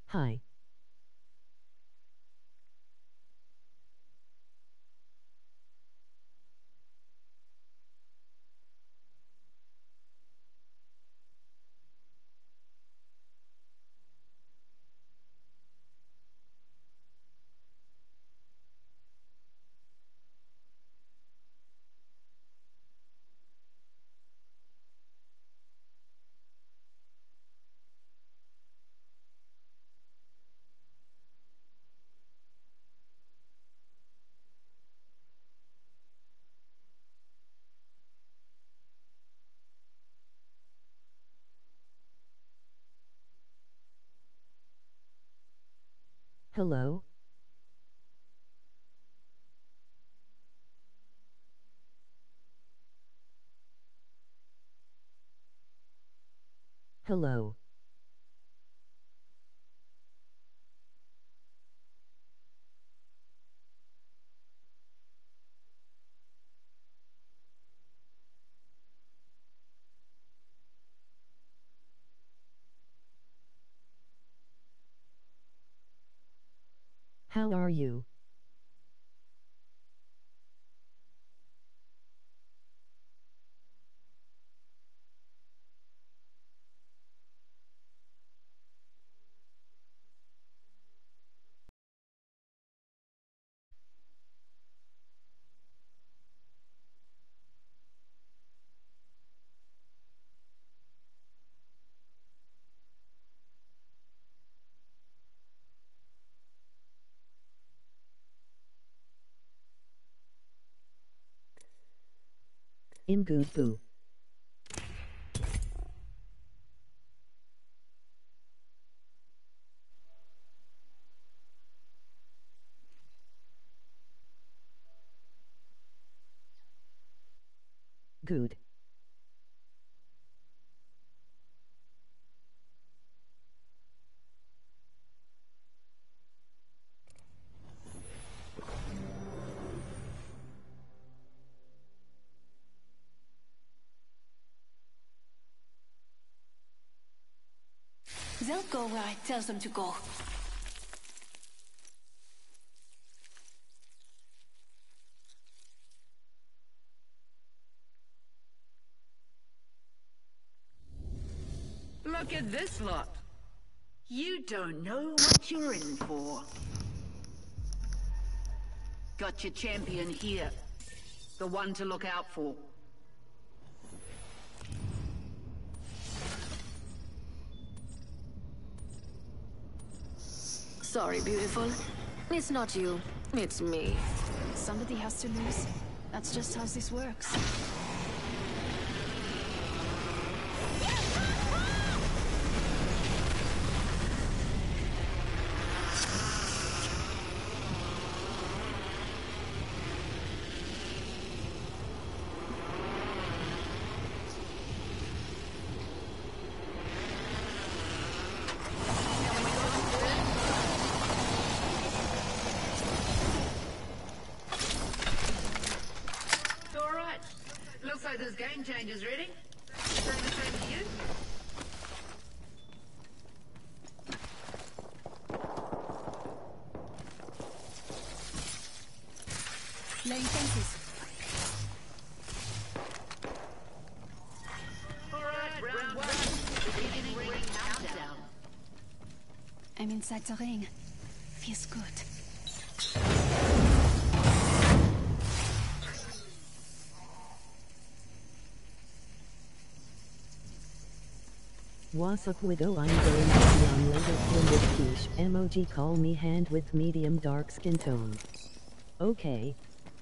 Hi. Hello? Hello. How are you? I'm good boo. Good. They'll go where I tell them to go. Look at this lot. You don't know what you're in for. Got your champion here. The one to look out for. Sorry, beautiful. It's not you. It's me. Somebody has to lose. That's just how this works. Alright. Looks like there's game changers ready. Say the same to you. Laying fences. Alright, round one. Beginning ring countdown. I'm inside the ring. Feels good. What's up widow, I'm going to be on later with quiche. Emoji call me hand with medium dark skin tone. Okay.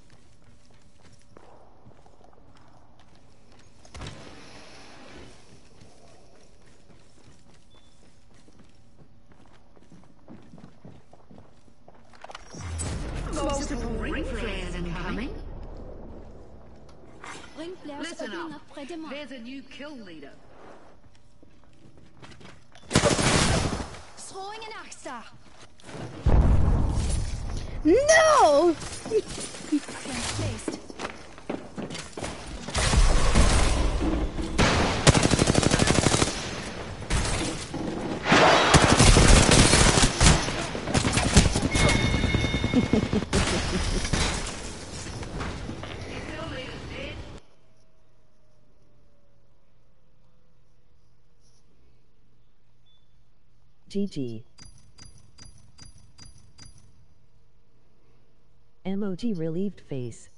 Multiple ring flares incoming. Ring flares Listen opening up. up près de moi. There's a new kill leader. Throwing an arc star. No! Flank placed. GG. Emoji relieved face.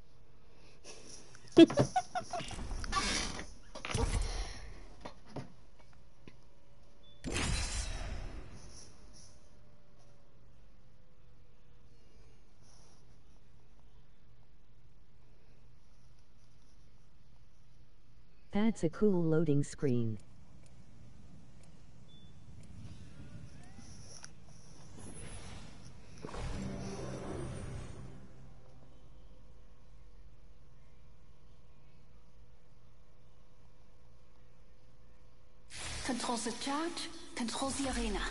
That's a cool loading screen. Controls the charge, controls the arena.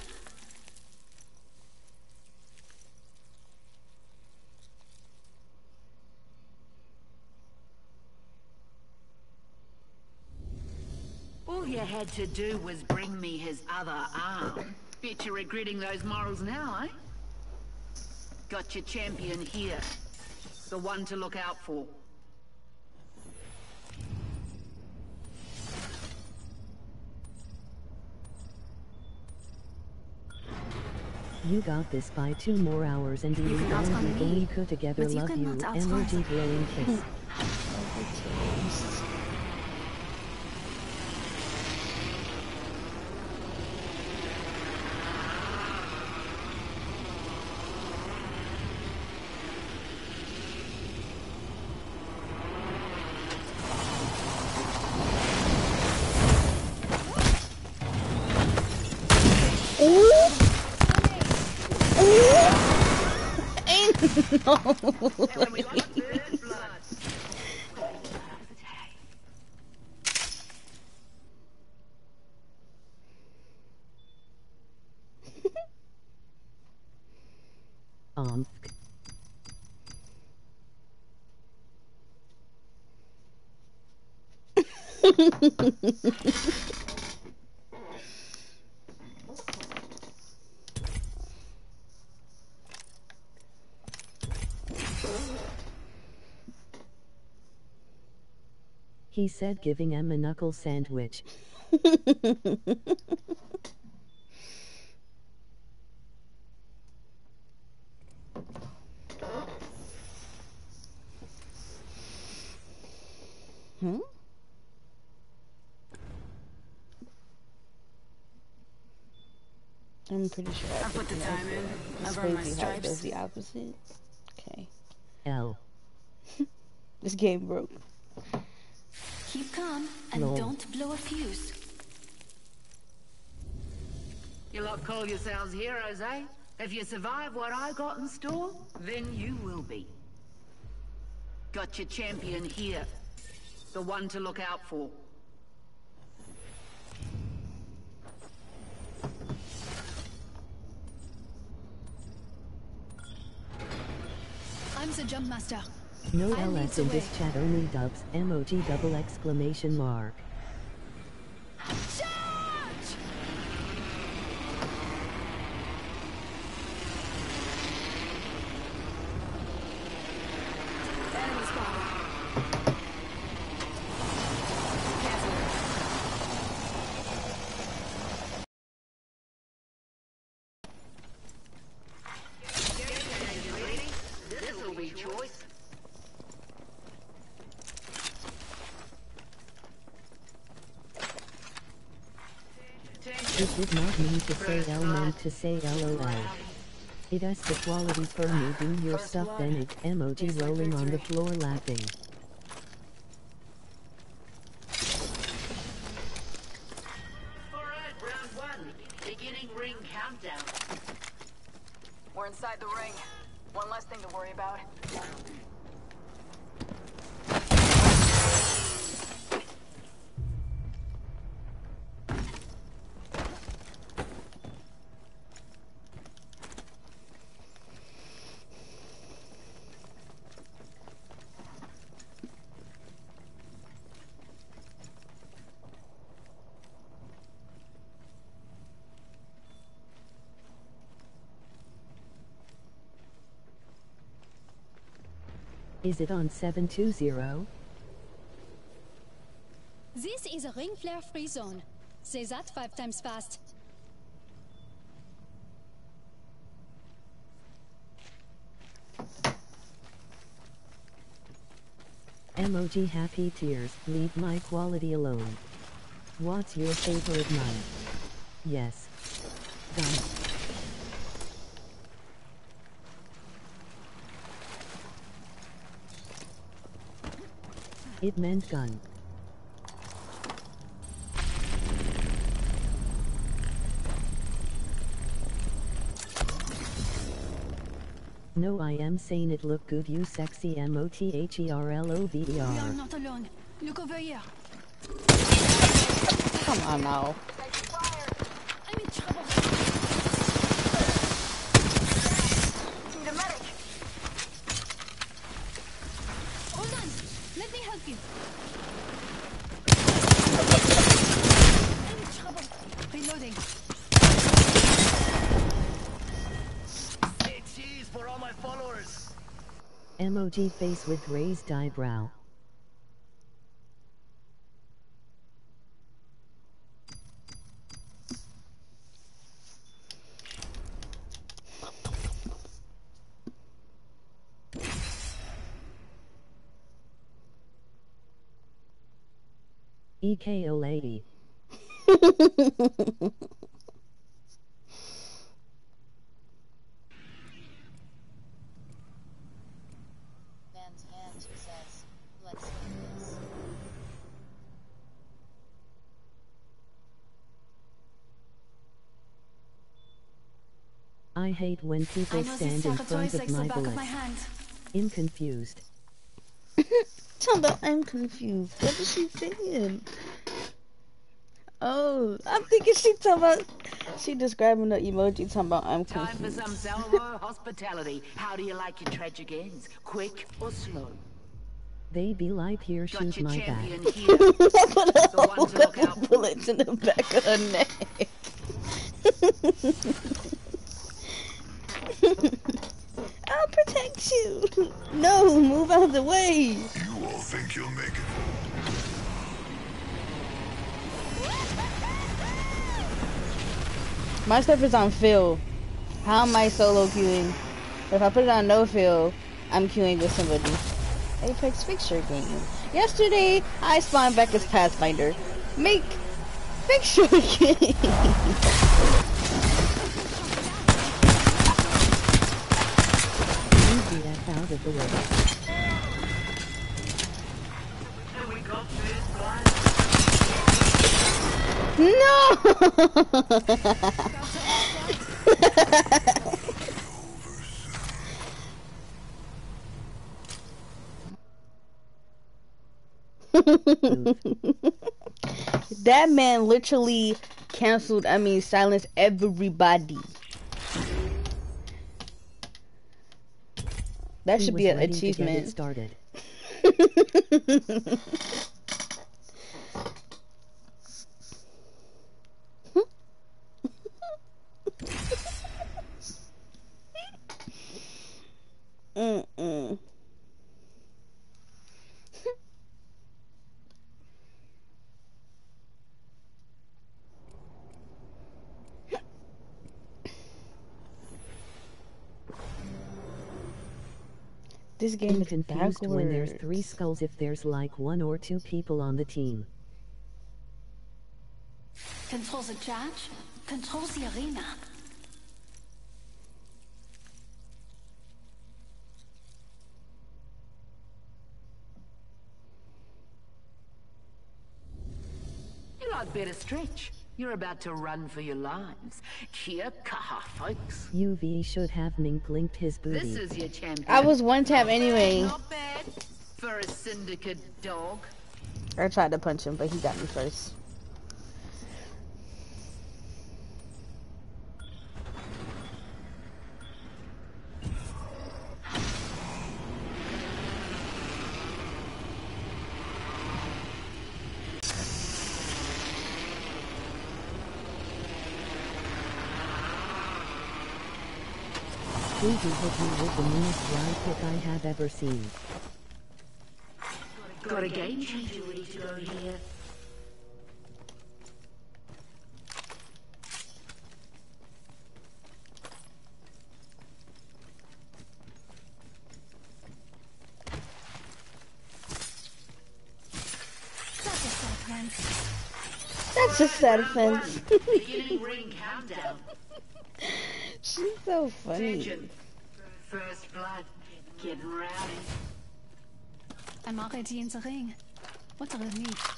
All you had to do was bring me his other arm. Bet you're regretting those morals now, eh? Got your champion here. The one to look out for. You got this by 2 more hours and you can outrun and me, Iko together but you love you. cannot outsmart Emoji glowing kiss. He said giving em a knuckle sandwich. I'm pretty sure I put the time in. It's I've earned my crazy how it does stripes. the opposite. Okay. L. This game broke. Keep calm and Lol. don't blow a fuse. You lot call yourselves heroes, eh? If you survive what I got in store, then you will be. Got your champion here. The one to look out for. I'm the jump master. No I lead LS the in way. this chat, only dubs. Emoji double exclamation mark. Charge! Enemy spotted. Cancel. This'll be choice. It did not mean to say L, meant to say LOL. It has the quality for me. Do your stuff, then it. Emoji rolling on the floor laughing. Alright, round one. Beginning ring countdown. We're inside the ring. One less thing to worry about. Is it on 720? This is a ring flare free zone. Say that 5 times fast. Emoji happy tears. Leave my quality alone. What's your favorite mine? Yes. Gun. It meant gun. No, I am saying it look good, you sexy MOTHERLOVER. We are not alone. Look over here. Come on now. I'm in trouble. Need a medic. Hold on. Let me help you. I'm in trouble. Reloading. Say cheese for all my followers. Emoji face with raised eyebrow. EKO lady. Man's hand, she says. Let's do this. I hate when I people know stand this in territory front of takes the my back of my bullets. hand. I'm confused. Tell about I'm confused. What is she saying? Oh, I'm thinking she describing the emoji talking about I'm Time for confused. some salvo hospitality. How do you like your tragic ends? Quick or slow? They be like, here, Got shoot your my back. champion here. Put a The one to look out whole for. bullets in the back of her neck. I'll protect you. No, move out of the way. You all think you'll make it? My stuff is on fill. How am I solo queuing? If I put it on no fill, I'm queuing with somebody. Apex fixture game. Yesterday, I spawned back as Pathfinder. Make fixture game. Move the F out of the way. No. That man literally silenced everybody. That He should was be an ready to get it achievement. started. Mm-mm. This game I'm is confused when there's backwards. 3 skulls if there's like 1 or 2 people on the team. Control the charge. Control the arena. You lot better stretch. You're about to run for your lives. Kia kaha, folks. UV should have Mink linked his booty. This is your champion. I was one tap anyway. Not bad for a syndicate dog. I tried to punch him, but he got me first. UV hit me with the meanest ride kick I have ever seen. Got a game changer ready to go here. That's a sad fence. Beginning ring countdown. She's so funny. Attention. First blood. Getting rowdy. I'm already in the ring. What a relief.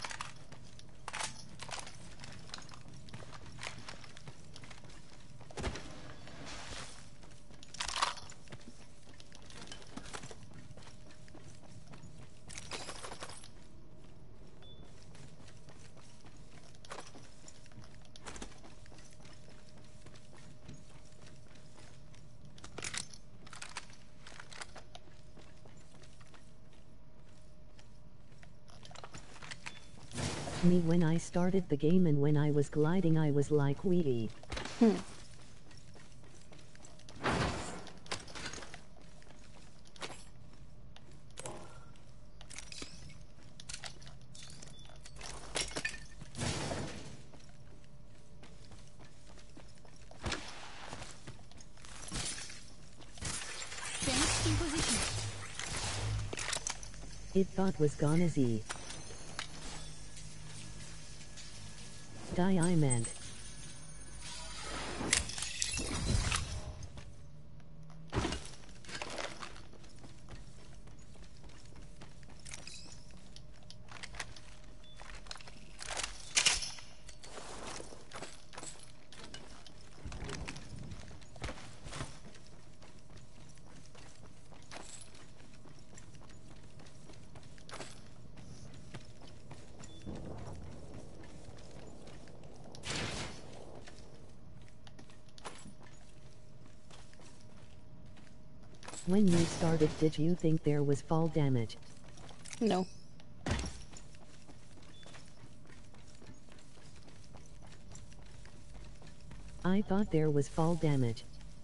Me when I started the game and when I was gliding I was like wee. Fence in position. It thought was gonna Z. Die I meant. When you started, did you think there was fall damage? No. I thought there was fall damage.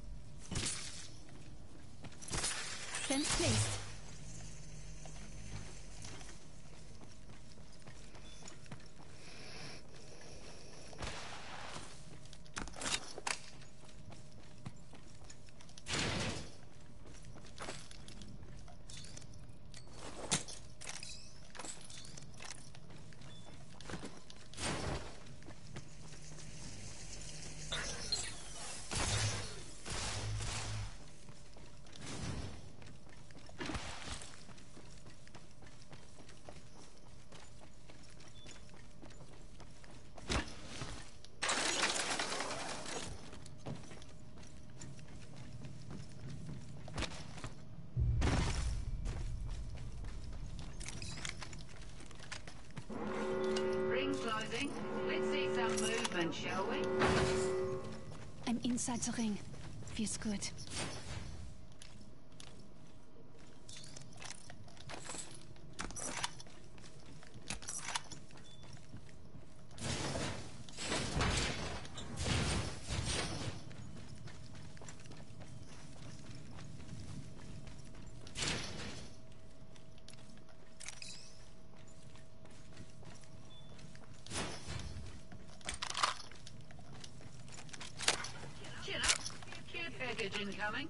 Fence placed. Ring closing. Let's see some movement, shall we? I'm inside the ring. Feels good. Chin up. Care package incoming.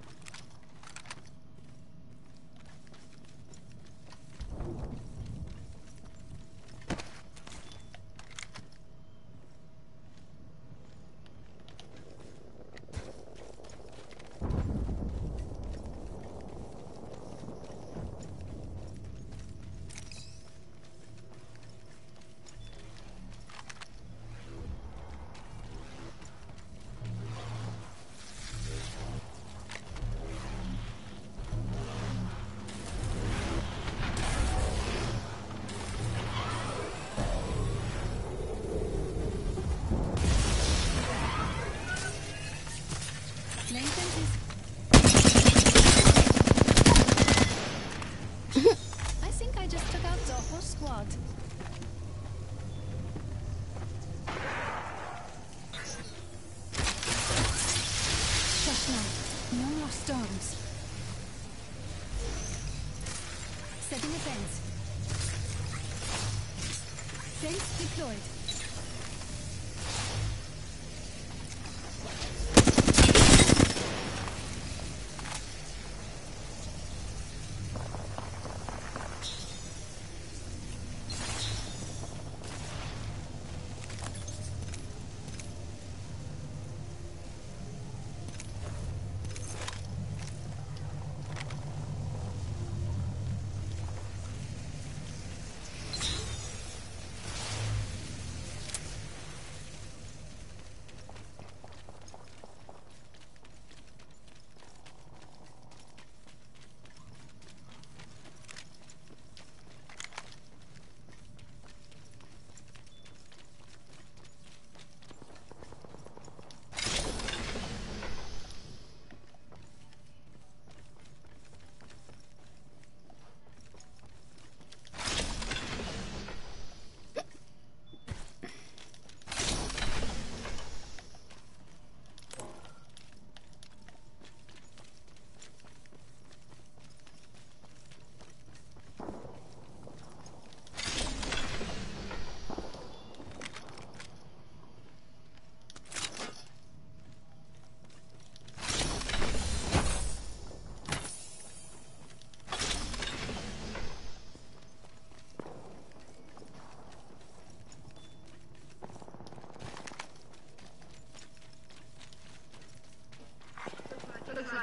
Lane fences. I think I just took out the whole squad. Just now. No more storms. Setting a fence. Fence deployed.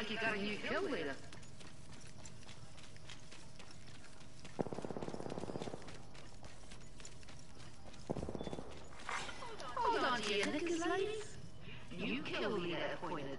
like you got a new kill leader. Hold on to your knickers, ladies. New kill leader appointed.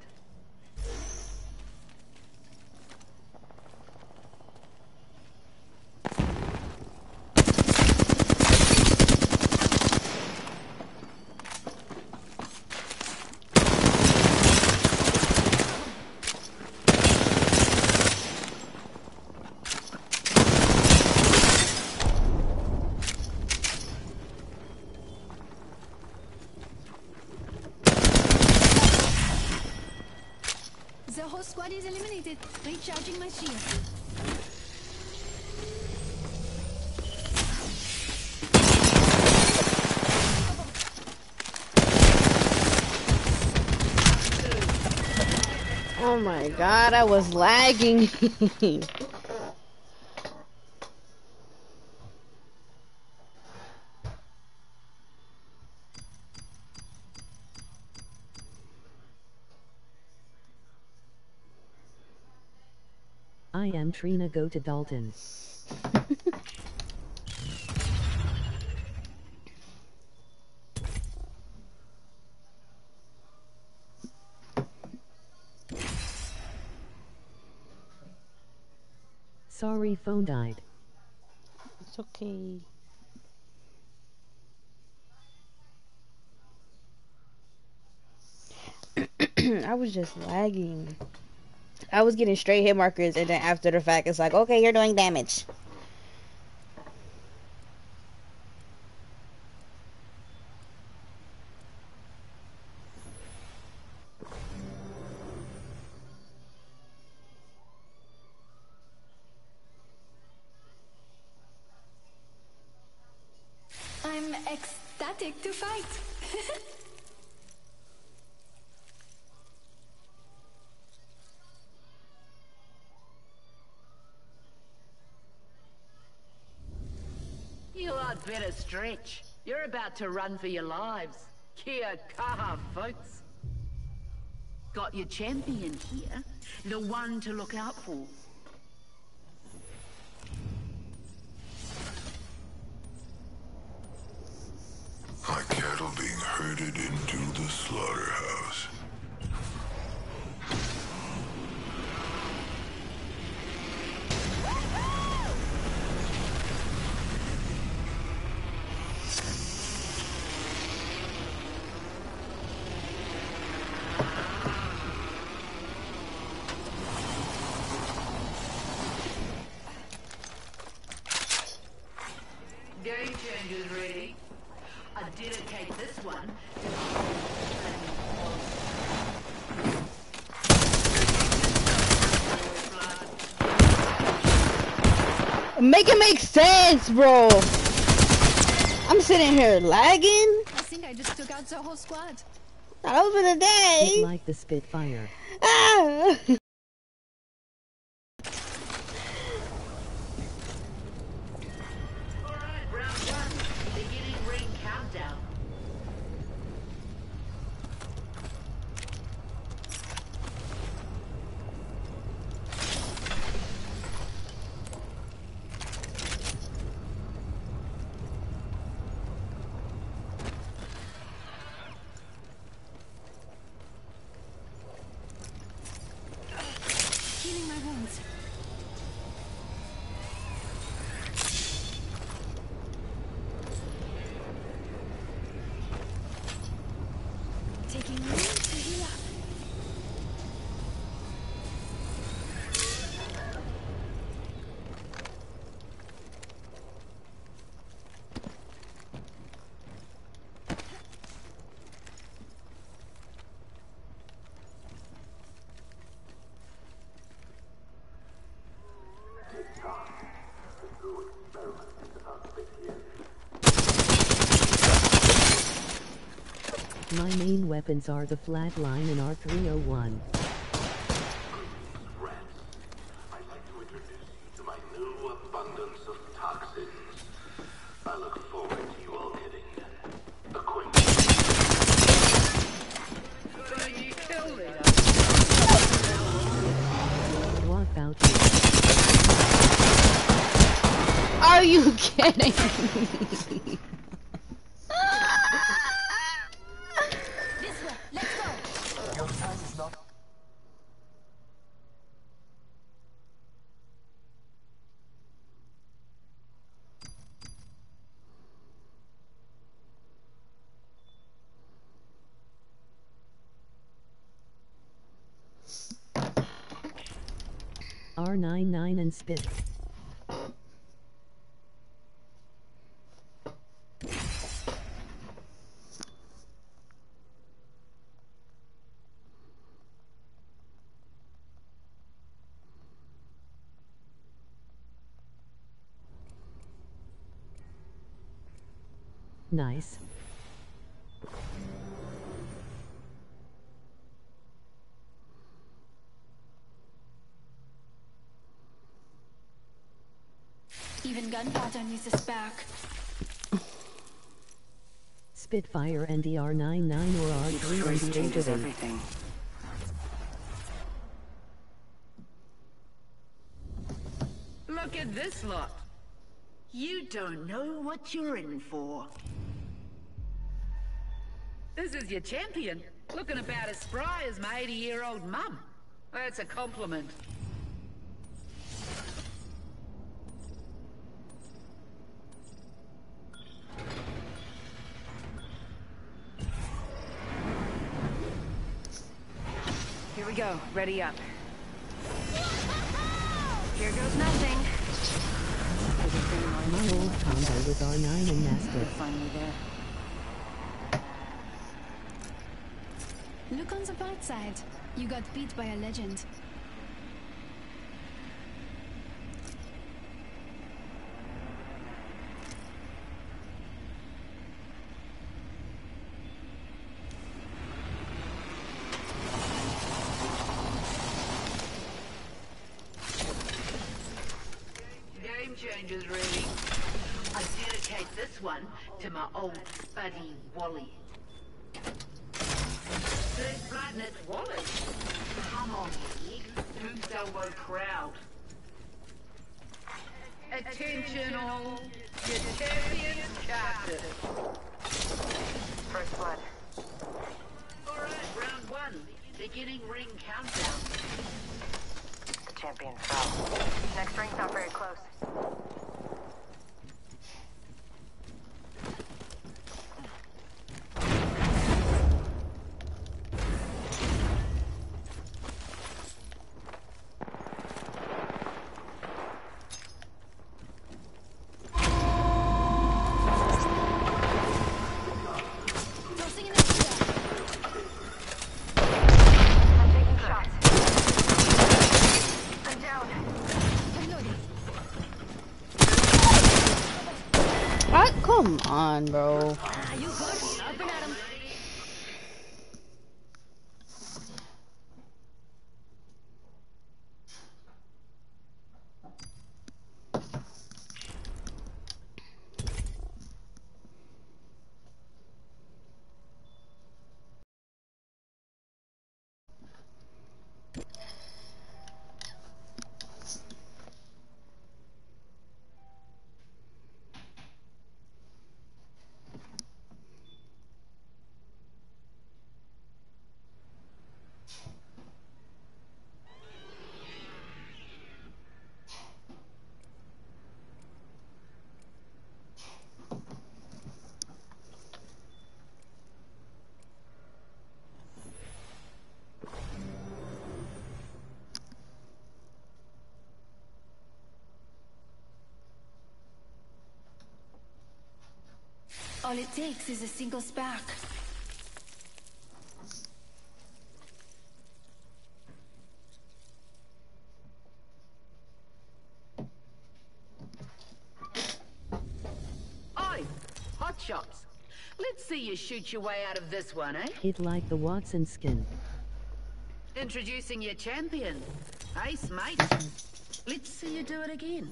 The whole squad is eliminated. Recharging my shield. Oh my god, I was lagging. I am Trina, go to Dalton. Sorry, phone died. It's okay. I was just lagging. I was getting straight hit markers, and then after the fact, it's like, okay, you're doing damage. I'm ecstatic to fight. You lot better stretch. You're about to run for your lives. Kia kaha, folks. Got your champion here. The one to look out for. My cattle being herded into the slaughterhouse. Game changers ready. I dedicate this one to Make it make sense, bro. I'm sitting here lagging. I think I just took out the whole squad. Not over the Hit day. like the Spitfire. Ah. Alright, round one. Beginning ring countdown. Healing my wounds. Taking room to heal up. My main weapons are the flatline and R301. Rats, I'd like to introduce you to my new abundance of toxins. I look forward to you all getting acquainted. Got a new kill leader. kidding. This way, let's go. Your time is not. R99 and spit. Nice. Even gunpowder needs a spark. Spitfire and DR99 or R3 and the age of 8. everything. Look at this lot. You don't know what you're in for. This is your champion, looking about as spry as my 80-year-old mum. That's a compliment. Here we go. Ready up. Here goes nothing. My old combo with R9 and Master. Finally there. Look on the bright side. You got beat by a legend. Game changers, really. I dedicate this one to my old buddy Wally. There's Bloodnut Wally. Come on, Pig. Who's elbow crowd? Attention all. Your champion's captain. First blood. Alright, round one. Beginning ring countdown. The champion fell. Next ring's not very close. Tossing an extra. I'm taking shots. I'm down. Reloading. What? Come on, bro. Ah, you good? Up and at 'em. All it takes is a single spark. Oi! Hot shots. Let's see you shoot your way out of this one, eh? It like the Watson skin. Introducing your champion. Ace, mate. Let's see you do it again.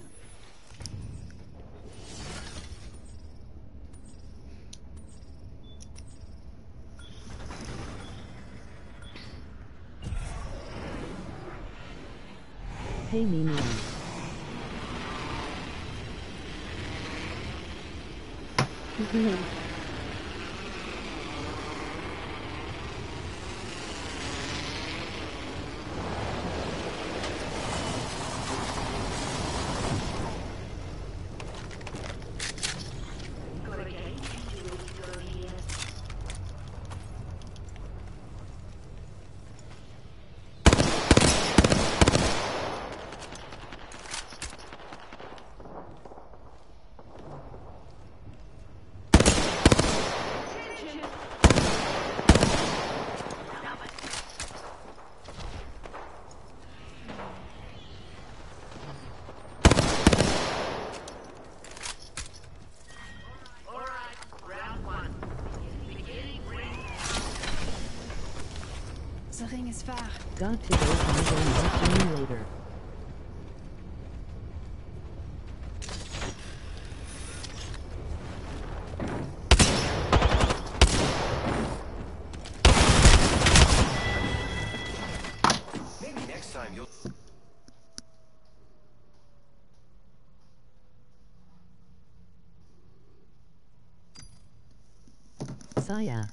Pay me now. The ring is far. Got to go find a later. Maybe next time you'll... Saya.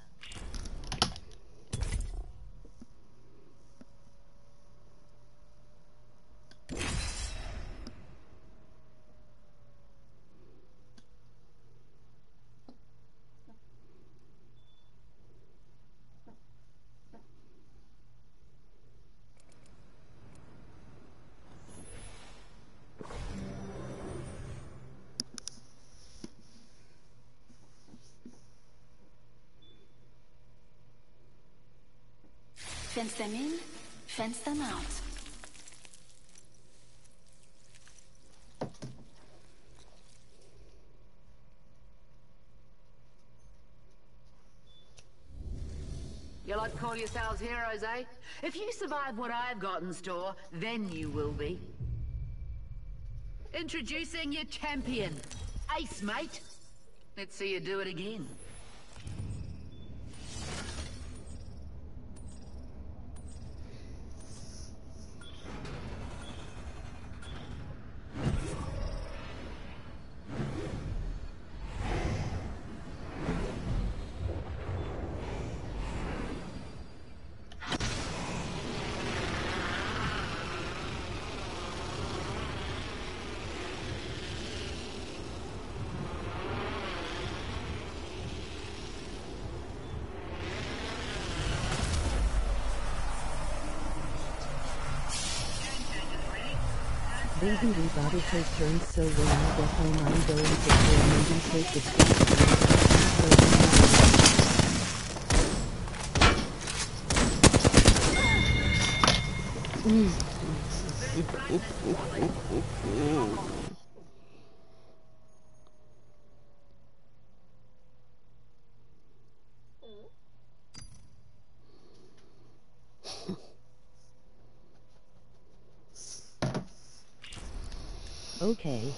Fence them in, fence them out. You like to call yourselves heroes, eh? If you survive what I've got in store, then you will be. Introducing your champion. Ace, mate. Let's see you do it again. Baby Rebottle take turns, so when I get home I'm going to play maybe take the Okay.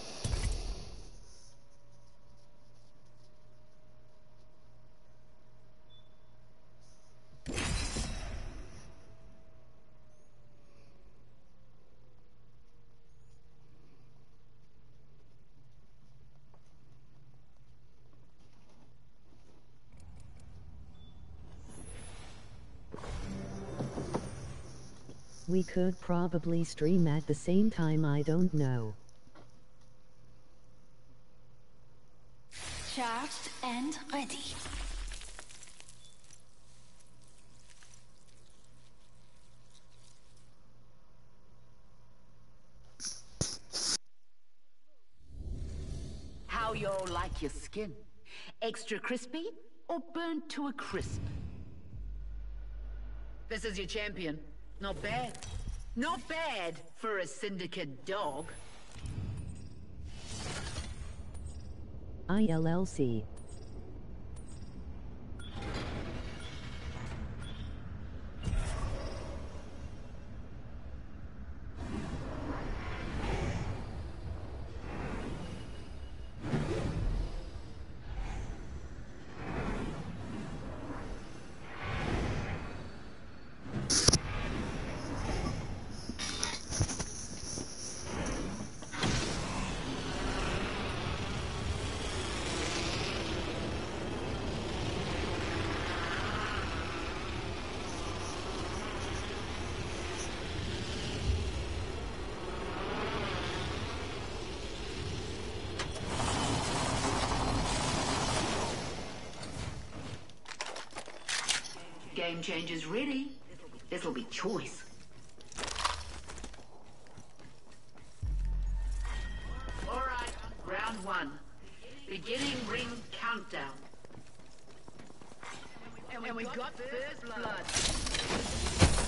We could probably stream at the same time, I don't know. Charged and ready. How y'all like your skin? Extra crispy or burnt to a crisp? This is your champion. Not bad. Not bad for a syndicate dog. ILLC. game changer's ready. This'll be choice. All right, round one. Beginning ring countdown. And we got first blood.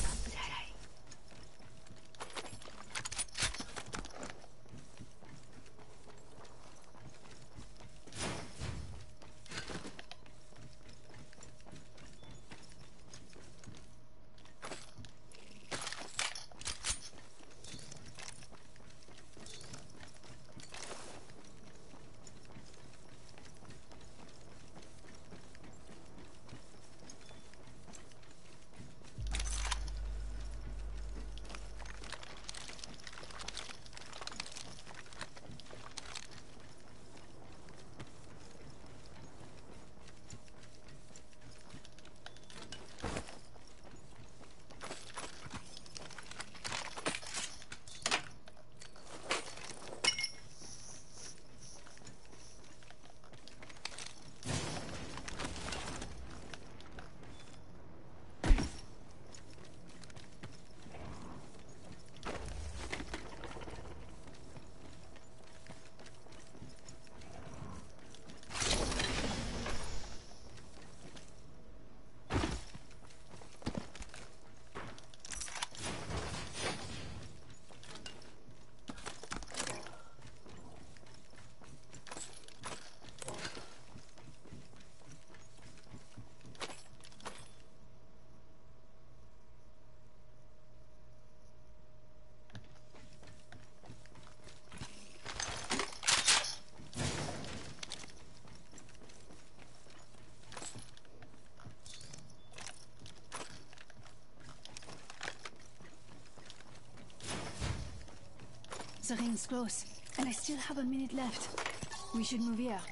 The ring's close, and I still have a minute left. We should move here.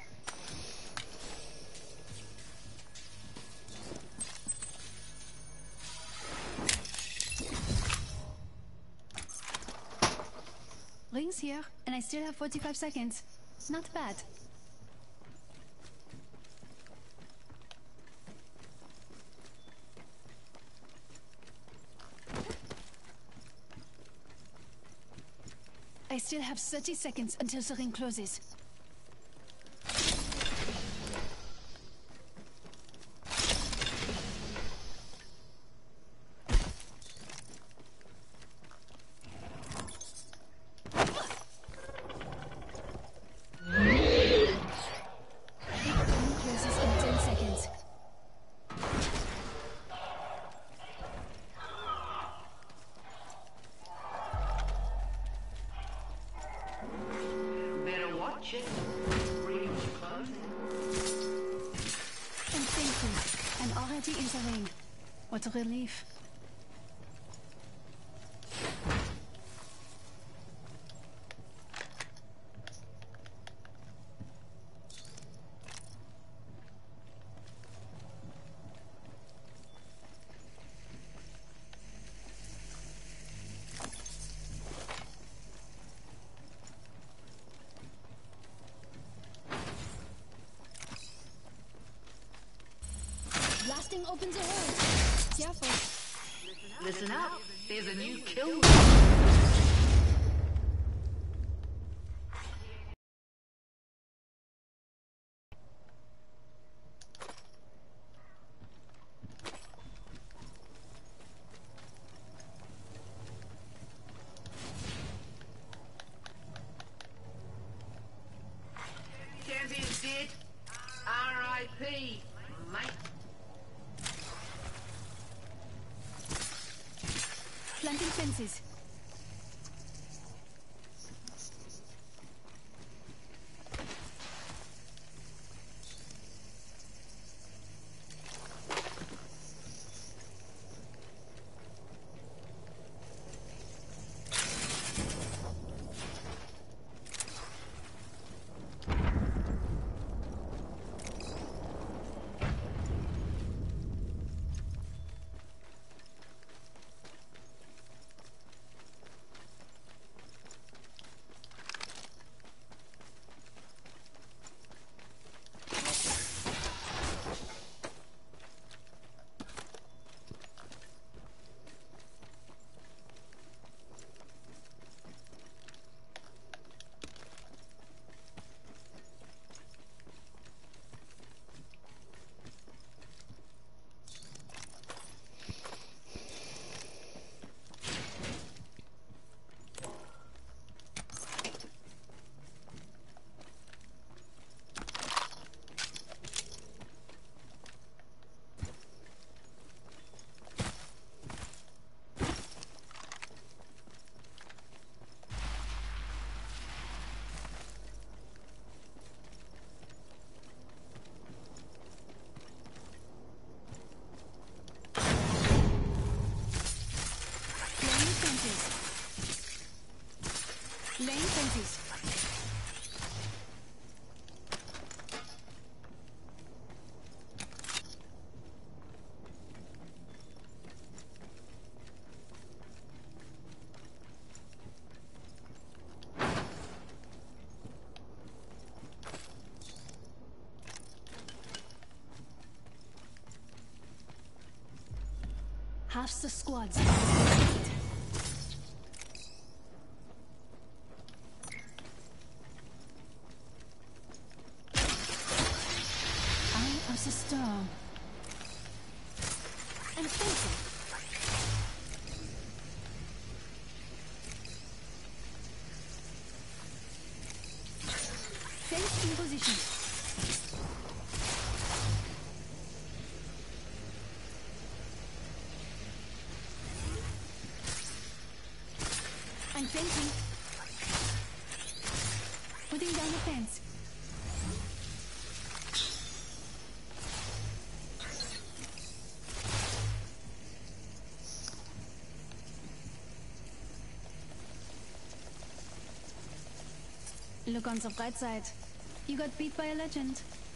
Ring's here, and I still have 45 seconds. Not bad. I still have 30 seconds until the ring closes. Closes in 10 seconds. Better watch it. Ring's closing. And thank you. I'm already in the ring. What a relief. Blasting opens a hole. Careful. Listen up. There's a new kill. Champion's dead. R.I.P. mate. Planting fences. Half the squads. Eye of the storm. And fencing. Fence in position. I'm fencing. Putting down the fence. Look on the bright side. You got beat by a legend.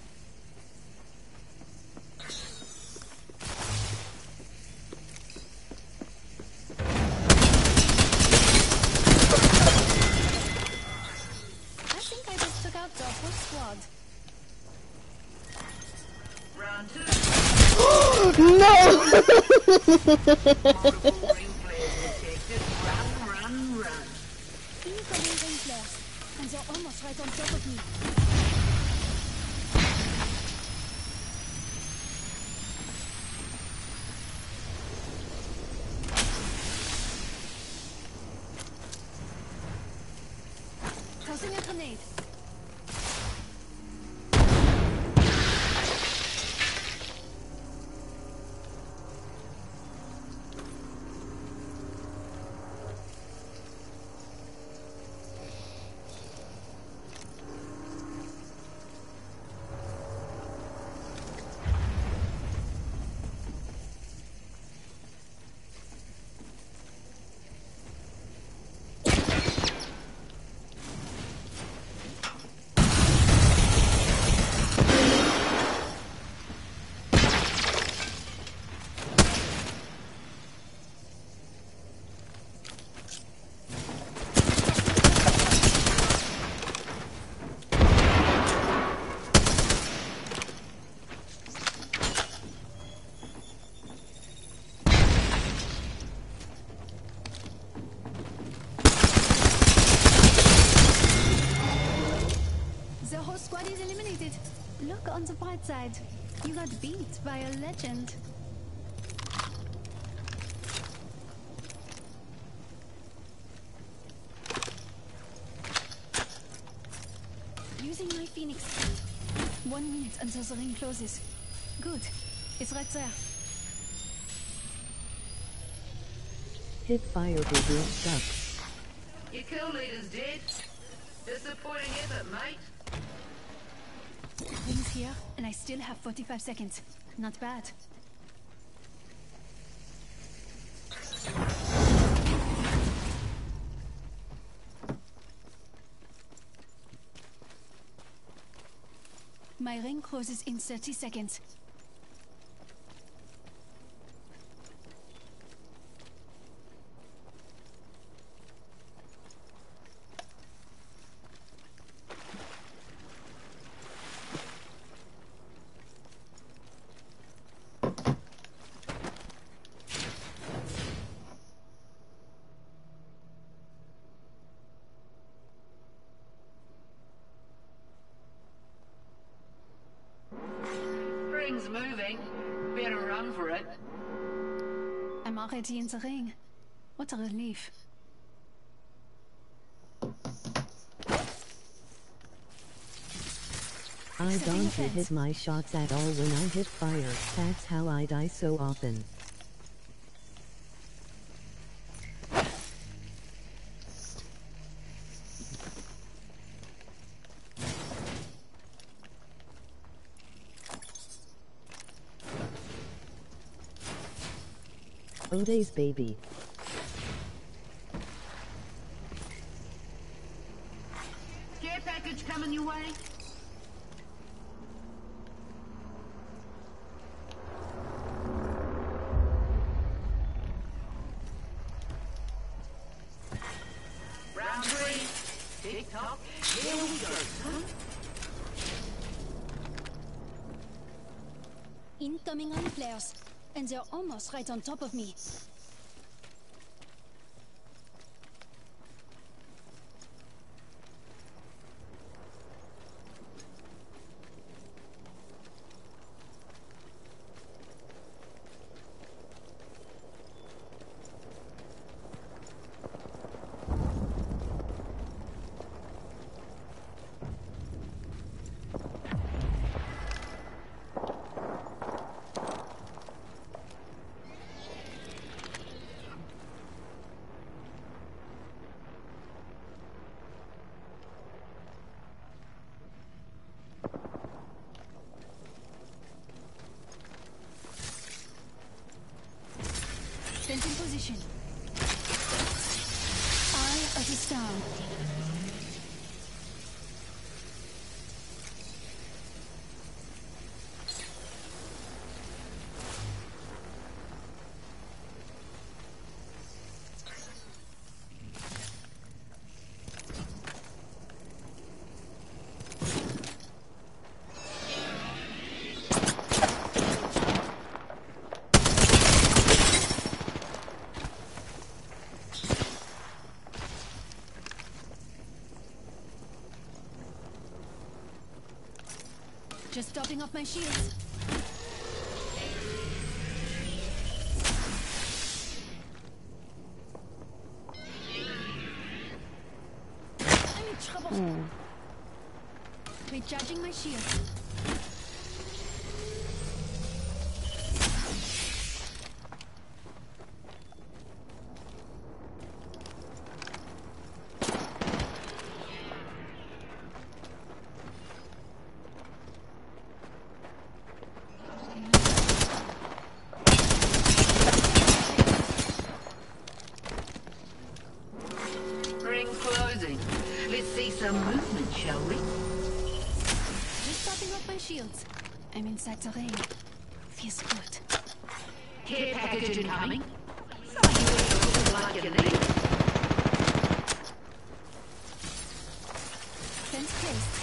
I think I just took out the whole squad. Round 2. No! Multiple ring players detected. Run. Incoming ring flares. And they're almost right on top of me. Tossing a grenade. The whole squad is eliminated. Look on the bright side. You got beat by a legend. Using my Phoenix. 1 minute until the ring closes. Good. It's right there. Hip fire bigger sucks. Your kill leader's dead. Disappointing effort, mate. Ring's here, and I still have 45 seconds. Not bad. My ring closes in 30 seconds. Ring's moving. Better run for it. I'm already in the ring. What a relief. I don't hit my shots at all when I hit fire. That's how I die so often. Odays baby. Care package coming your way? Round 3. Tick tock. Here we go, son. Incoming on flares. and they're almost right on top of me. Fence in position. Eye of the storm. Just topping off my shields. I'm in trouble. Recharging my shields. Let's see some movement, shall we? Just topping off my shields. I'm inside the ring. Feels good. Care package incoming. Saw you were like your name. Fence placed.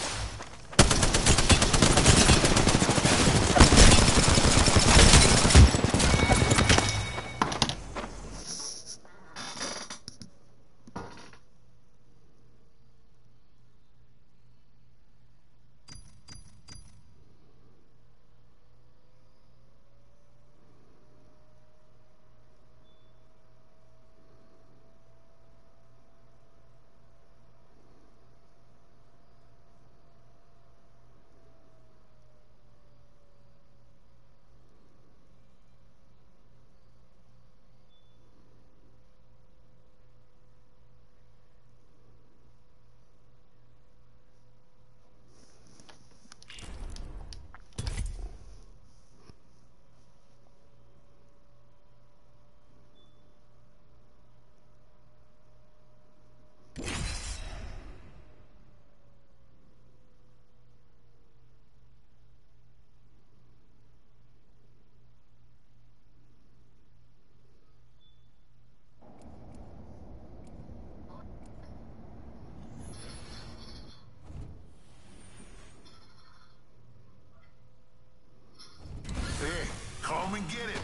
Hey, come and get it.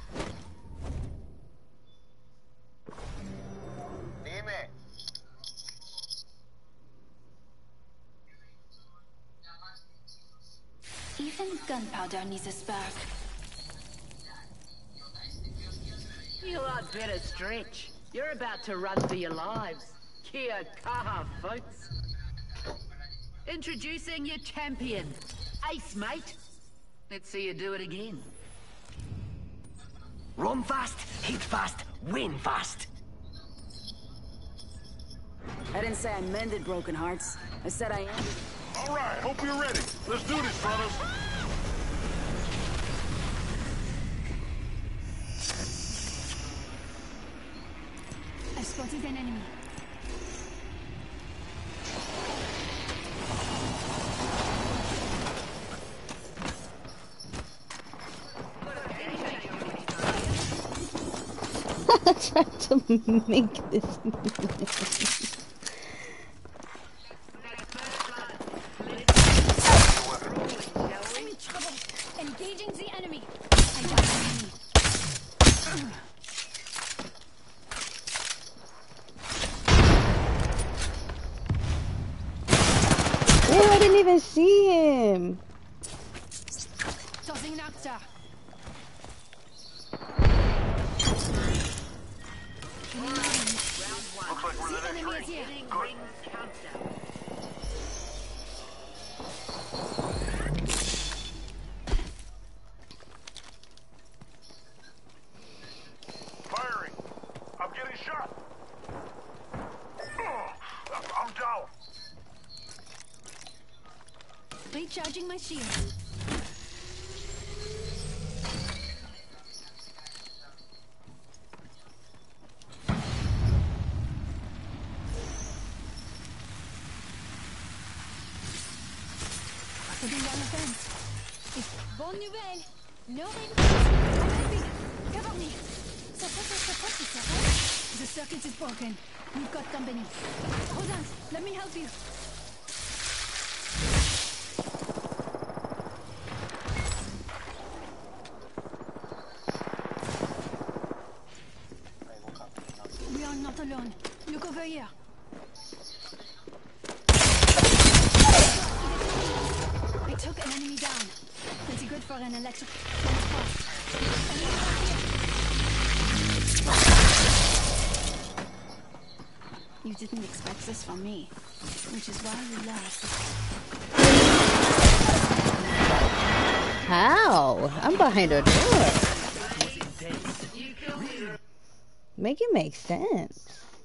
Dime. Even gunpowder needs a spark. You lot better stretch. You're about to run for your lives. Kia kaha, folks. Introducing your champion. Ace, mate. Let's see you do it again. Run fast, hit fast, win fast. I didn't say I mended broken hearts. I said I ended. All right, hope you're ready. Let's do this, fellas. I spotted an enemy. I tried to make this noise. I'm in trouble. Engaging the enemy. I got the enemy. can't see him. Tossing an actor. Looks like we're in the next Enemy ring. is here. Ring countdown. Firing. I'm getting shot. I'm down. Recharging my shield. Putting down the fence. It's bonne nouvelle. No reinforcements. Cover me. Support is right? The circuit is broken. We've got company. Hold on. Let me help you. We are not alone. Look over here. I took an enemy down. Pretty good for an electric transport. Enemy right here. You didn't expect this from me, which is why you lost. How? I'm behind a door. Make it make sense.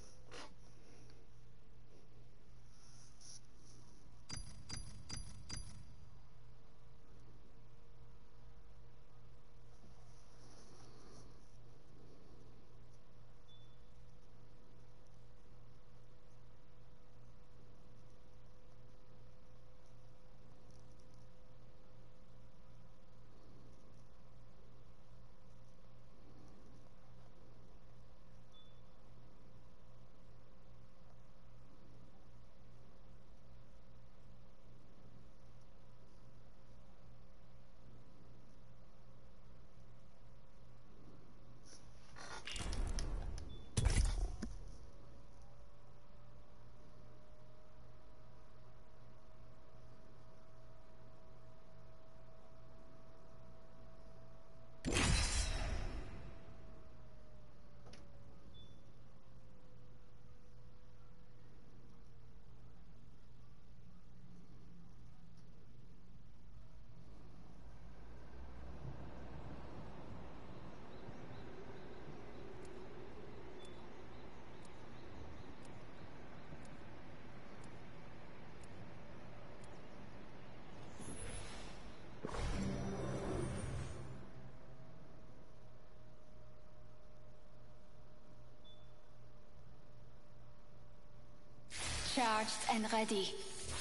Charged and ready.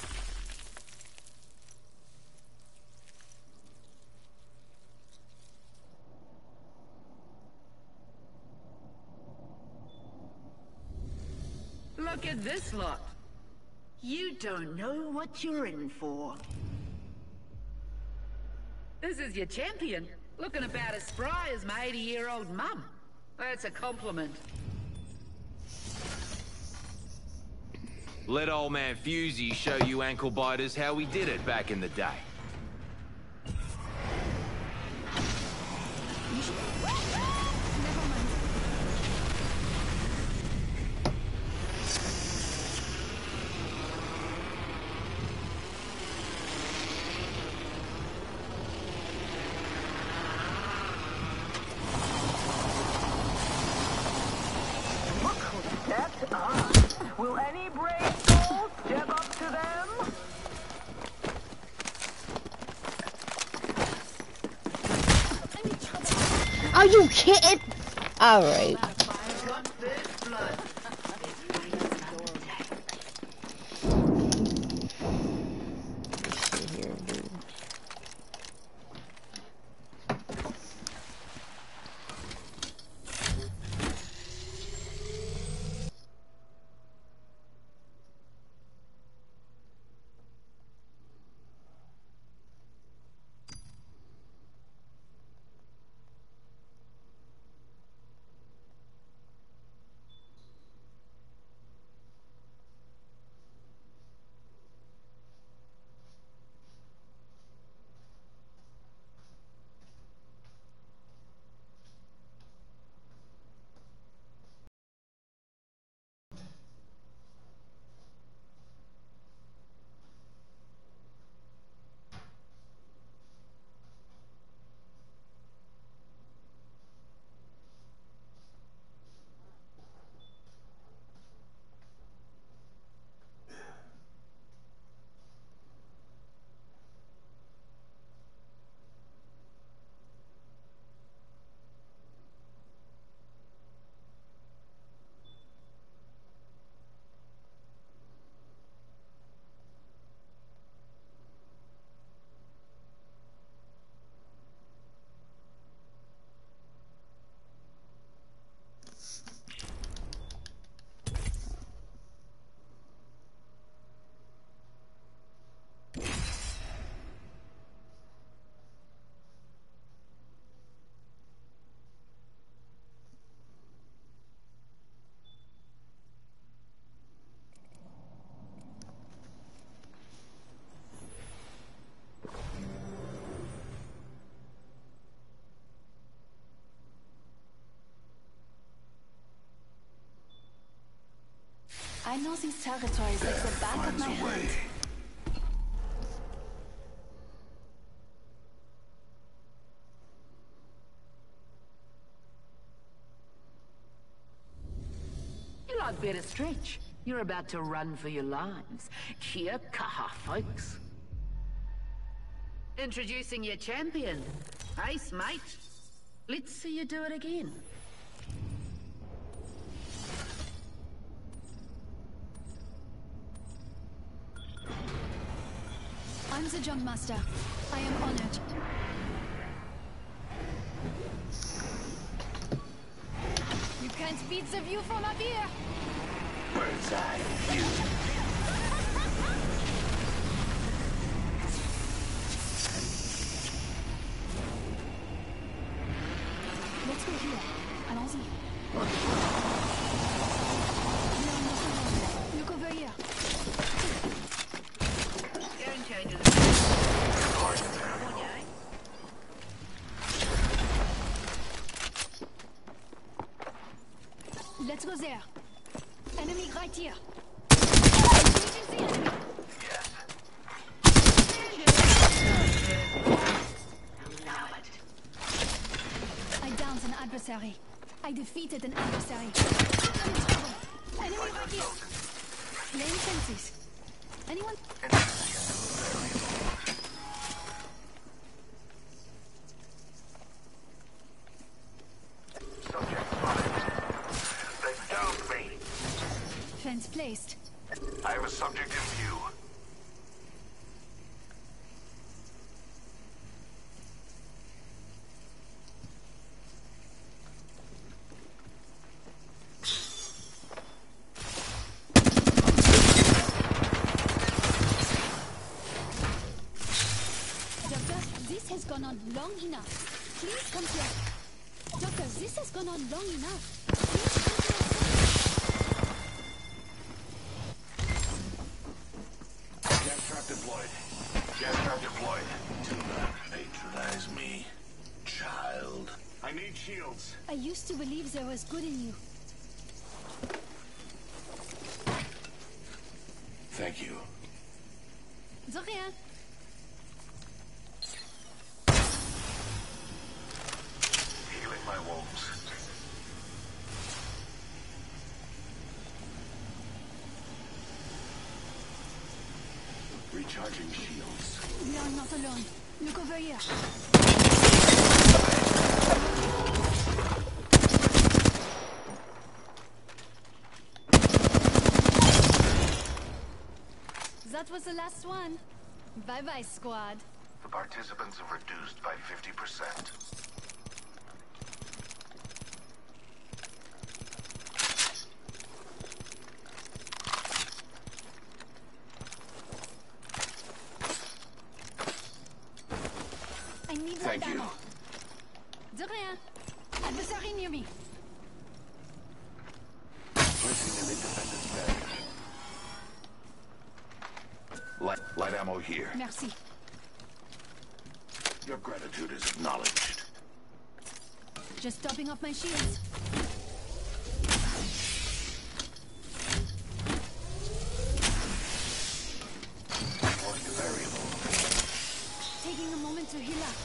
Look at this lot. You don't know what you're in for. This is your champion, looking about as spry as my 80-year-old mum. That's a compliment. Let old man Fusey show you ankle biters how we did it back in the day. Never mind. Look who stepped up. Will any brave soul step up to them? Are you kidding? Alright. know these territories like the back of my hand. You lot better stretch. You're about to run for your lives. Kia kaha, folks. Introducing your champion. Ace, mate. Let's see you do it again. I'm the jump master. I am honored. You can't beat the view from up here. Bird's eye view. Let's go here. Allons-y. Look over here. Don't change it. Let's go there. Enemy right here. I downed an adversary. I defeated an adversary. Enemy right here. Laying fences. Anyone? Fence placed. I have a subject in view. Doctor, this has gone on long enough. Please come here. Doctor, this has gone on long enough. Please come here. Gas trap deployed. Gas trap deployed. Do not patronize me, child. I need shields. I used to believe there was good in you. Thank you. De rien. Healing my wounds. Recharging shields. We are not alone. Look over here. That was the last one. Bye-bye, squad. The participants have reduced by 50%. I need Thank light you. ammo. De rien. Adversary near me. Placing an independence barrier. Light ammo here. Merci. Your gratitude is acknowledged. Just topping up my shields. Point variable. Taking a moment to heal up.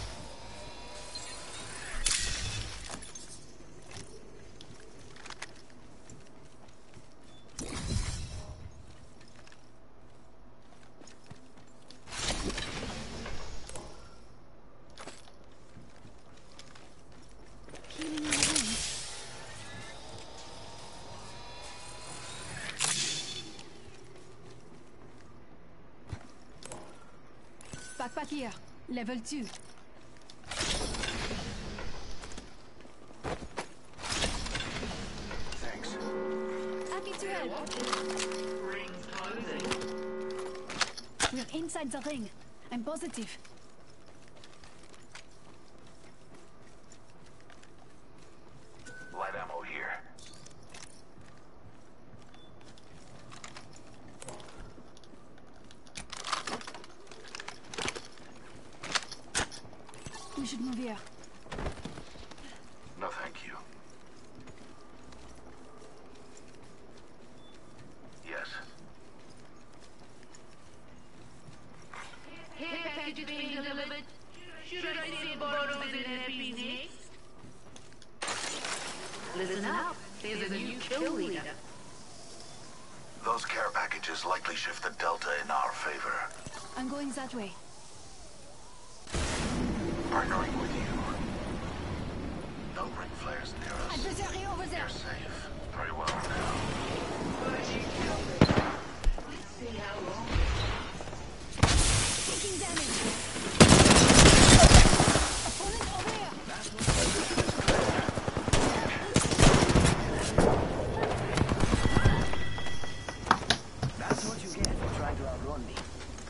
Healing my wounds. Backpack here. Level 2. Thanks. Happy to help. Rings closing. We're inside the ring. I'm positive. Light ammo here. We should move here. No, thank you. Yes. Listen up. There's a new kill leader. Those care packages likely shift the delta in our favor. I'm going that way. Partnering with you. No ring flares near us. Adversary over there. You're safe. Very well now. Let's see how long. Taking damage. Opponent over here. That's what you get for trying to outrun me.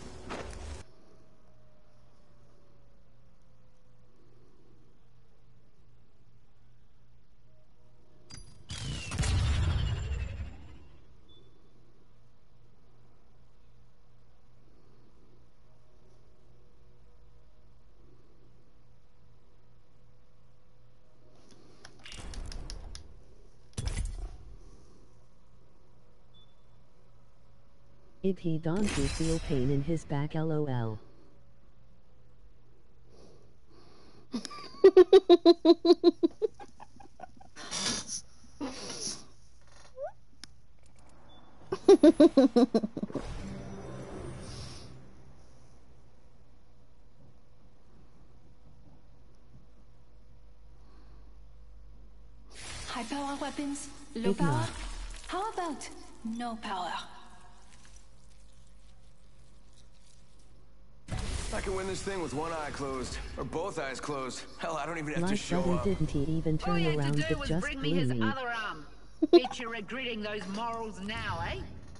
If he don't feel pain in his back, lol. High power weapons, low If power. not. How about no power? I can win this thing with one eye closed. Or both eyes closed. Hell, I don't even have to Like show brother, up. didn't he even All turn he had around to do but was just bring me blew his me? other arm. Bet you're regretting those morals now, eh?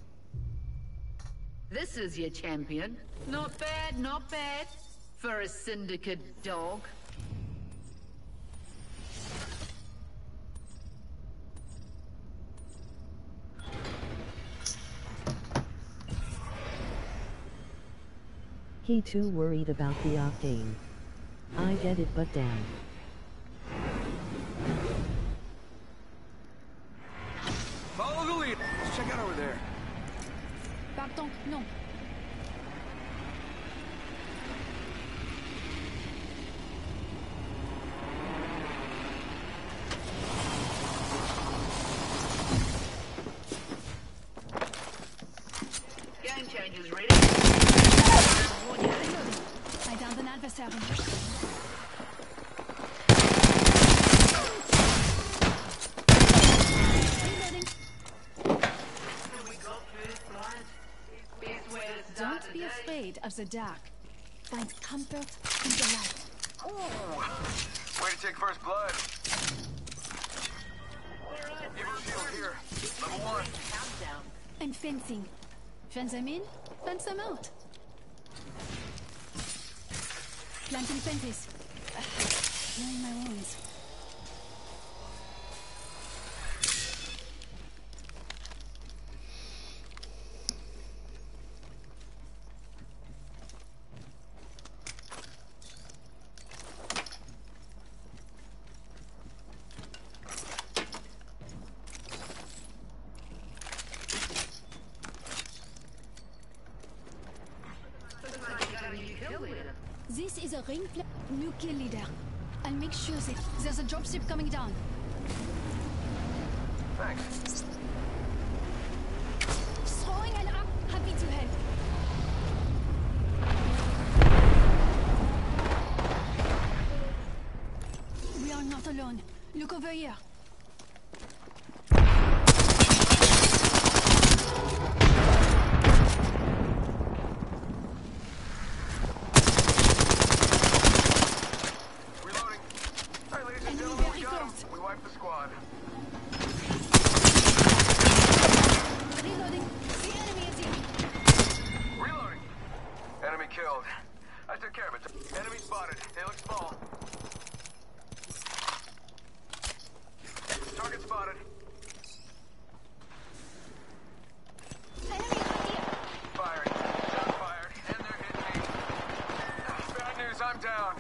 This is your champion. Not bad, not bad. For a syndicate dog. He too worried about the octane. I get it, but damn. Follow the lead. Let's check out over there. Pardon, non. Game changers ready. I downed an adversary. Reloading. Don't be afraid of the dark. Find comfort in the light. Way to take first blood. Evil shield here. Level 1. I'm fencing. Fence them in, fence them out. Planting fences. Healing my wounds. This is a ring new kill leader. I'll make sure that there's a dropship coming down. Thanks. Throwing an arm, happy to help. We are not alone. Look over here. Reloading. All right, ladies and Enemy gentlemen, very we got him. close. We wiped the squad. Reloading. The enemy is here. Reloading. Enemy killed. I took care of it. Enemy spotted. They look small. Target spotted. Enemy right here. Firing. Shot fired. And they're hitting me. Bad news, I'm down.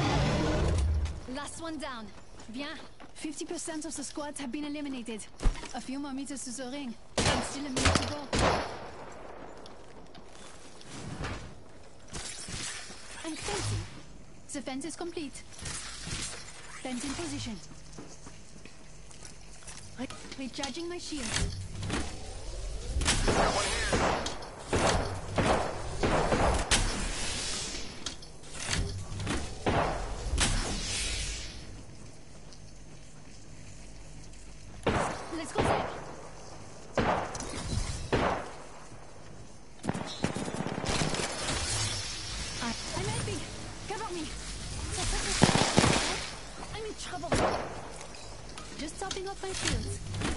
Last one down. Bien. 50% of the squads have been eliminated. A few more meters to the ring. And still a minute to go. I'm fencing. The fence is complete. Fence in position. Recharging my shield. Let's go back. I'm helping. Cover me. I'm in trouble. Just topping off my shields.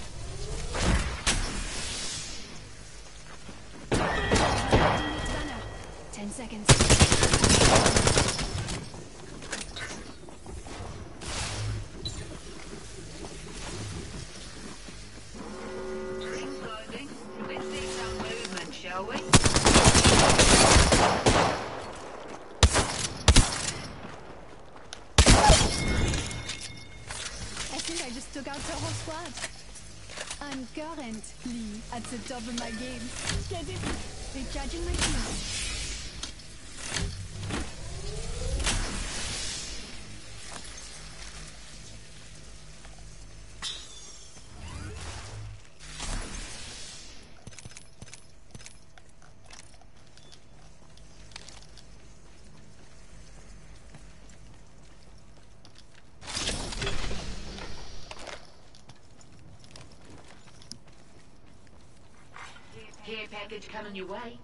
10 seconds. Ring closing. Let's see some movement, shall we? I think I just took out the whole squad. I'm currently at the top of my game. Get it? Recharging my shield. Care package coming your way.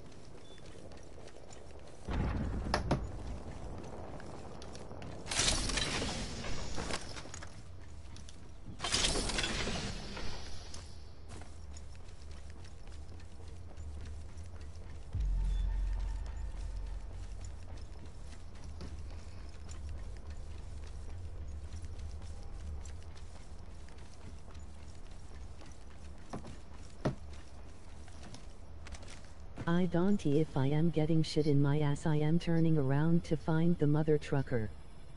I don't know if I am getting shit in my ass. I am turning around to find the mother trucker.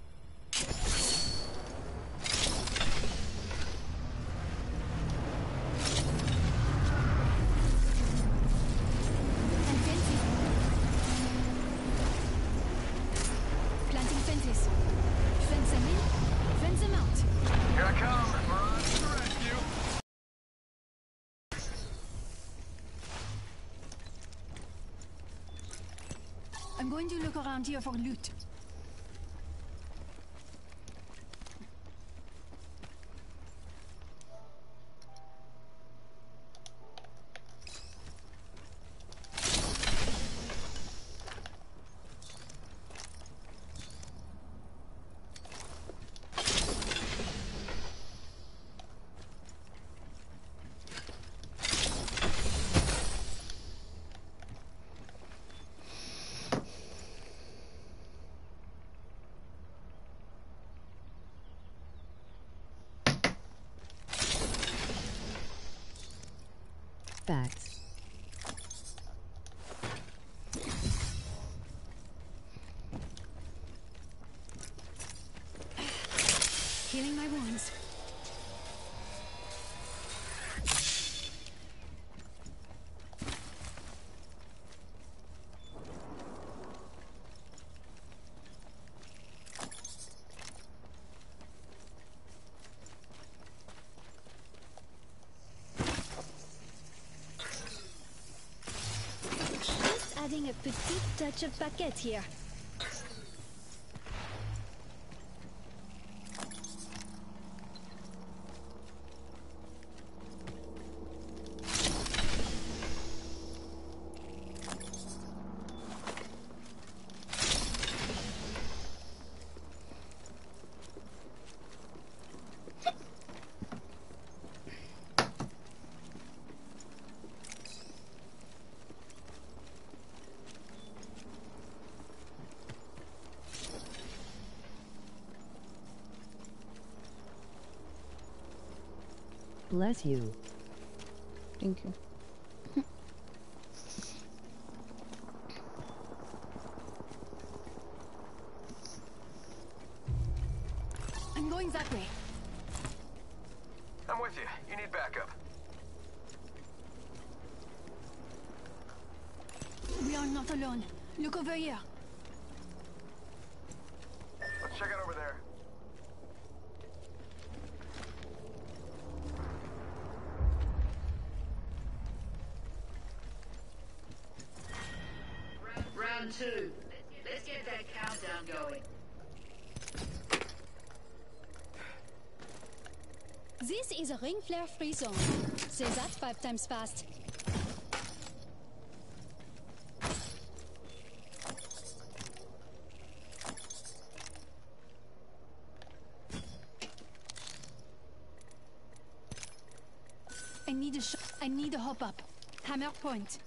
Planting fences. Fence them in, fence them out. Here I come. Run to the rescue. I'm going to look around here for loot. Facts. Healing my wounds. Adding a petite touch of paquette here. Bless you. Thank you. I'm going that way. I'm with you. You need backup. not alone. Look over here. Let's check it over there. Round two. Let's get that countdown going. This is a ring flare free zone. Say that 5 times fast. I need a hop up. Hammer point.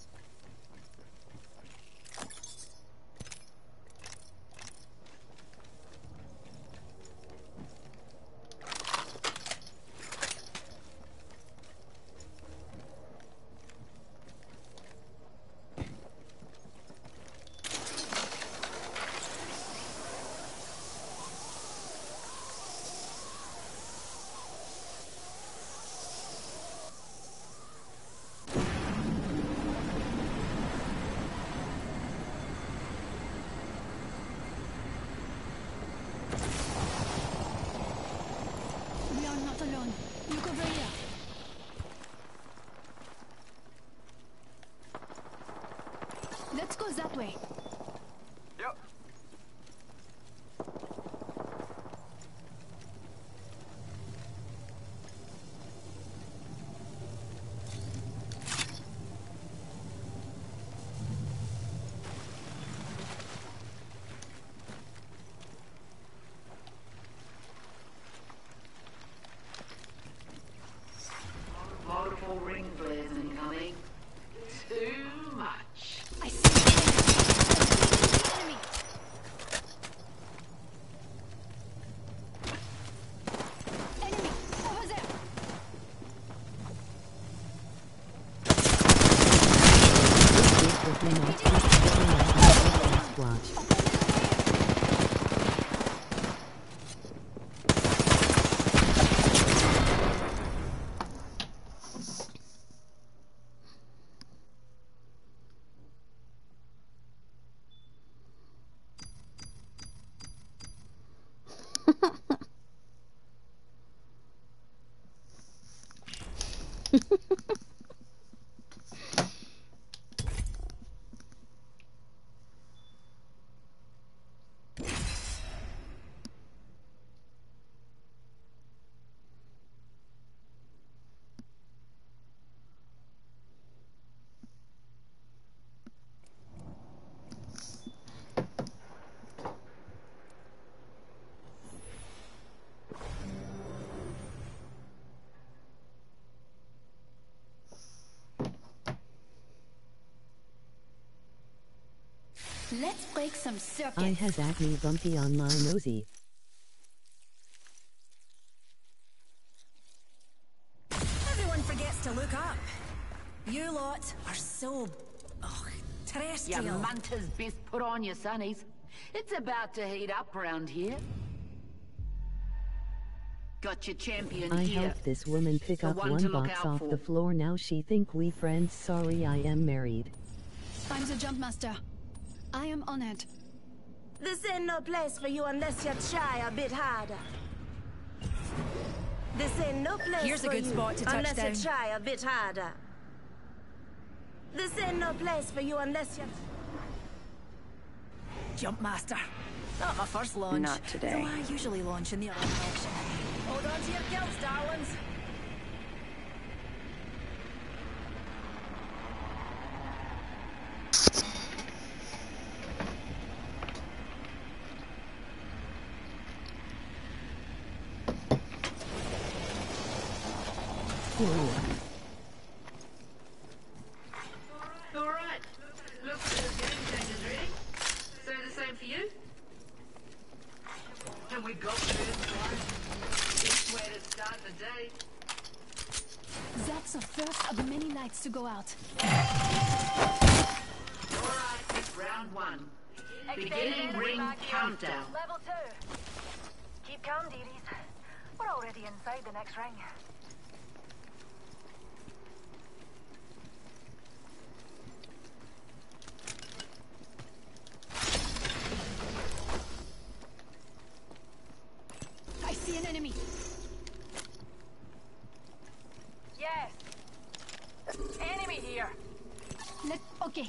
Alone. Look over here. Let's go that way. Yep. Multiple ring flares incoming. Too much. I see the enemy. Enemy over there. Watch. Let's break some circuits. I has acne bumpy on my nosy. Everyone forgets to look up. You lot are so... terrestrial. Your munter's best put on your sunnies. It's about to heat up round here. Got your champion I here. helped this woman pick The up one one to look box out off for. the floor. Now she think we friends. Sorry, I am married. I'm the jump master. I am honored. This ain't no place for you unless you try a bit harder. This ain't no place Here's a for good you spot to touch unless down. you try a bit harder. This ain't no place for you unless you... Jump master. Not my first launch. Not today. Though I usually launch in the other direction. Hold on to your gills, darlings. Alright. Looks like the game changer's ready. So the same for you? And we got first one. Best way to start the day. That's the first of many lights to go out. Alright, it's round one. Beginning ring countdown. Level 2. Keep calm, dearies. We're already inside the next ring. Okay.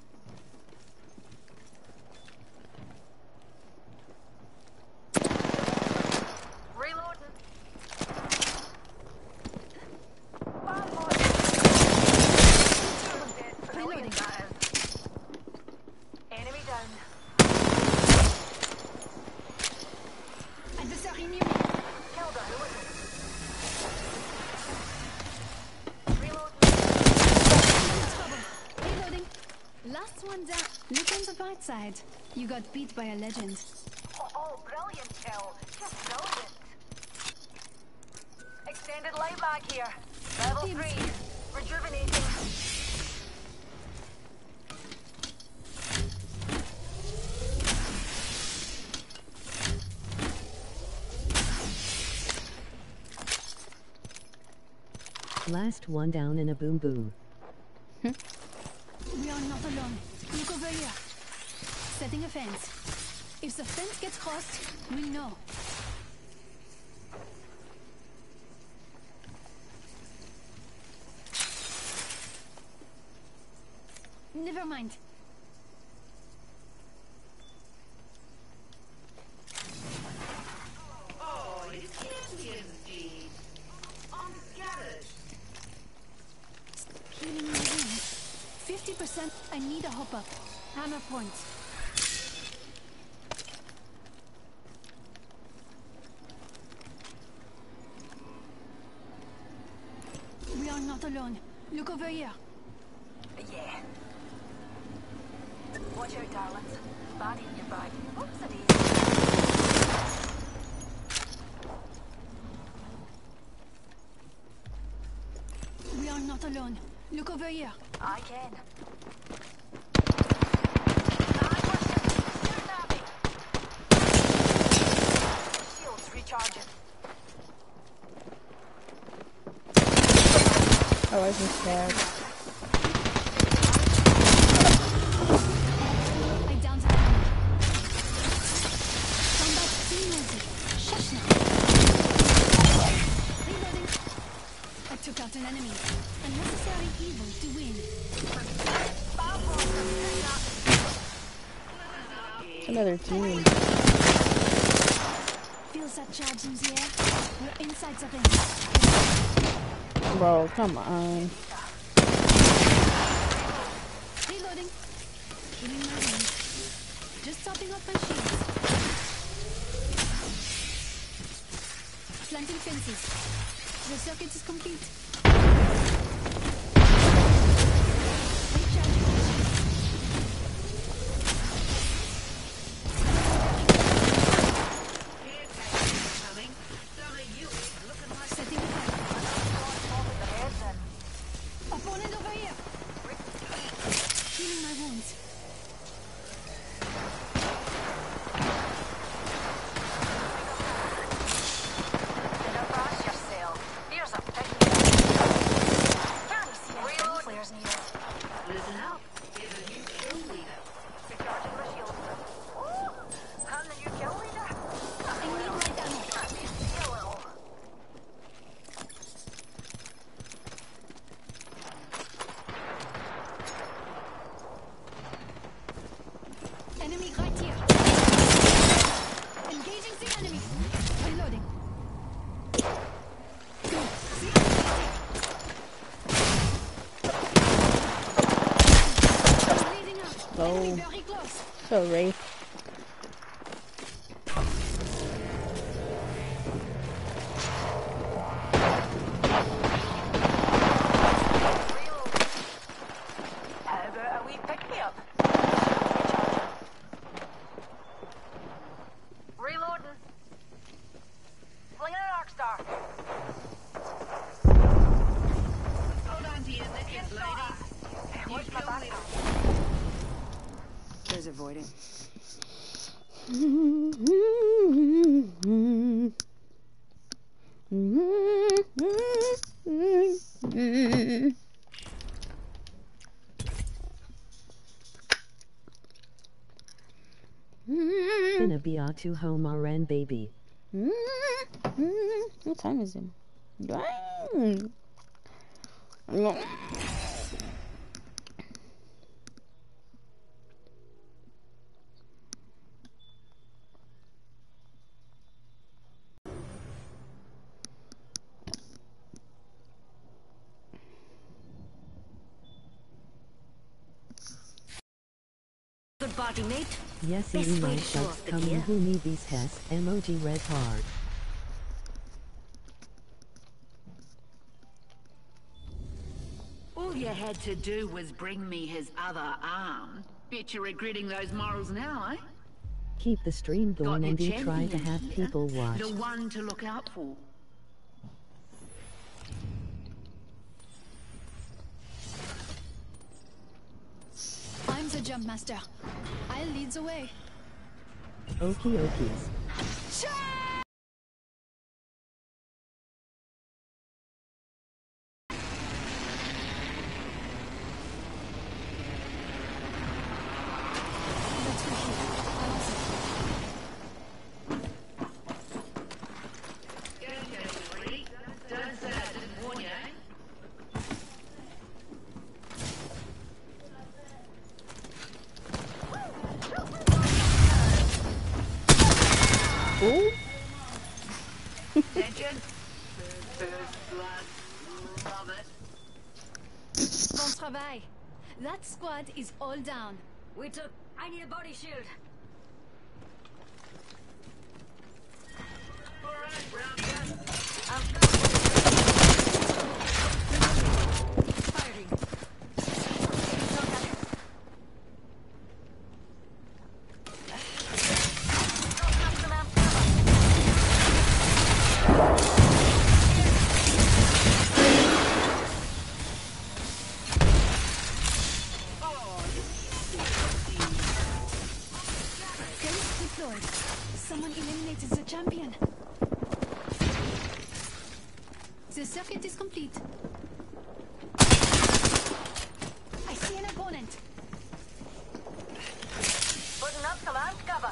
Reloading. Reloading. Enemy down. Adversary near me. Killed her. Who is it? Reloading. Last one down. Look on the bright side. You got beat by a legend. Oh, brilliant kill. Just brilliant. Extended light back here. Level 3. Rejuvenating. Last one down in a boom boom. We are not alone. Look over here. Setting a fence. If the fence gets crossed, we'll know. Never mind. Oh, you champion, Steve. I'm scattered. Healing my wound. 50%. I need a hop up. Hammer points. We are not alone. Look over here. Yeah. Watch out, darlings. Body in your bag. Oops, it is. We are not alone. Look over here. I can. Shields recharging. Oh, I just scared. I downed an enemy. Combat team music. Shush now. Reloading. I took out an enemy. A necessary evil to win. It's another team. Feels that charge in the air. We're inside the ring. Bro, come on. Reloading. Killing my wounds. Just topping up my shields. Planting fences. The circuit is complete. Recharging my shields. Setting a fire. Opponent over here. Healing my wounds. Brace yourself. Here's a pick. Can't see any flares needed. Listen up. Here's a new kill leader. Recharging my shield. Oh, I'm the new kill leader. I need my damage. See a little. Enemy right here. Engaging the enemy. Reloading. Bleeding out. Enemy very close. So Wraith. How about a wee pick-me-up? Reloading. Flinging an arc star. Hold on to your knickers, ladies. Watch my back. There's avoiding. Gonna be to home RN baby. What time is it? party, mate. Yes, Best you way my to show subs off the coming gear. who need these has emoji red heart. All you had to do was bring me his other arm. Bet you're regretting those morals now, eh? Keep the stream Got going your and we try champion to have here, people watch. the one to look out for. I'm the jump master. I'll lead the way. Okie okies. Ooh. Attention. First blood. Love it. Bon travail. That squad is all down. We took. I need a body shield. Firing. Safe deployed. Someone eliminated the champion. The circuit is complete. I see an opponent. Putting up command cover.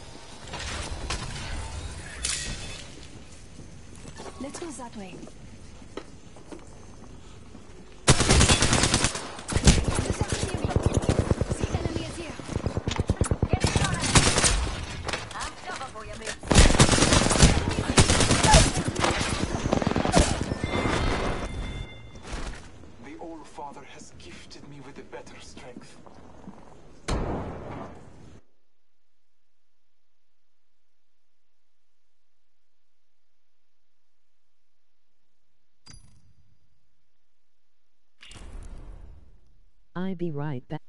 Let's go that way. The enemy is here. Get it on it. I'm cover for you, mate. The All-Father has gifted me with a better strength. I be right back.